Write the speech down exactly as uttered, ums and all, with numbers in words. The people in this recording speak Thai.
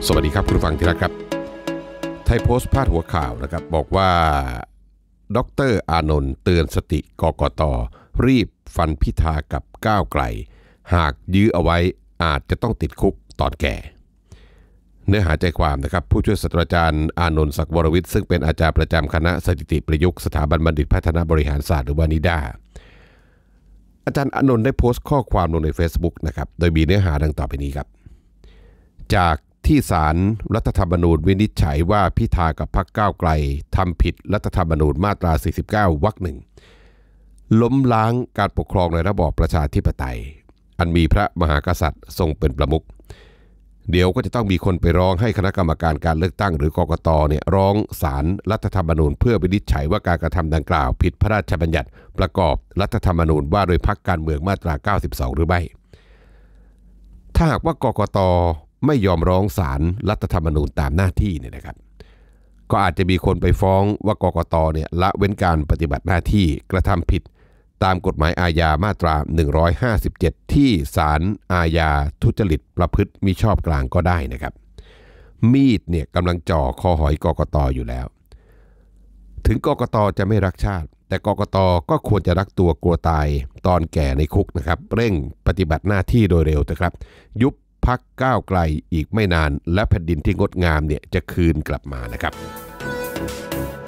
สวัสดีครับคุณผู้ฟังที่รักครับไทยโพสต์พาดหัวข่าวนะครับบอกว่าดร.อานนท์เตือนสติกกต.รีบฟันพิธากับก้าวไกลหากยื้อเอาไว้อาจจะต้องติดคุกตอนแก่เนื้อหาใจความนะครับผู้ช่วยศาสตราจารย์อานนท์ศักดิ์วรวิทย์ซึ่งเป็นอาจารย์ประจำคณะสถิติประยุกต์สถาบันบัณฑิตพัฒนาบริหารศาสตร์หรือว่านิด้าอาจารย์อานนท์ได้โพสต์ข้อความลงใน Facebook นะครับโดยมีเนื้อหาดังต่อไปนี้ครับจากที่ศาลรัฐธรรมนูญวินิจฉัยว่าพิธากับพรรคก้าวไกลทำผิดรัฐธรรมนูญมาตราสี่สิบเก้าวรรคหนึ่งล้มล้างการปกครองในระบอบประชาธิปไตยอันมีพระมหากษัตริย์ทรงเป็นประมุขเดี๋ยวก็จะต้องมีคนไปร้องให้คณะกรรมการการเลือกตั้งหรือกกตเนี่ยร้องศาลรัฐธรรมนูญเพื่อวินิจฉัยว่าการกระทำดังกล่าวผิดพระราชบัญญัติประกอบรัฐธรรมนูญว่าโดยพรรคการเมืองมาตราเก้าสิบสองหรือไม่ถ้าหากว่ากกตไม่ยอมร้องศาลรัฐธรรมนูญตามหน้าที่เนี่ยนะครับก็อาจจะมีคนไปฟ้องว่ากกตเนี่ยละเว้นการปฏิบัติหน้าที่กระทำผิดตามกฎหมายอาญามาตราหนึ่งร้อยห้าสิบเจ็ดที่ศาลอาญาทุจริตประพฤติมิชอบกลางก็ได้นะครับมีดเนี่ยกำลังจ่อคอหอยกกตอยู่แล้วถึงกกตจะไม่รักชาติแต่กกตก็ควรจะรักตัวกลัวตายตอนแก่ในคุกนะครับเร่งปฏิบัติหน้าที่โดยเร็วนะครับยุบพรรคก้าวไกลอีกไม่นานและแผ่นดินที่งดงามเนี่ยจะคืนกลับมานะครับ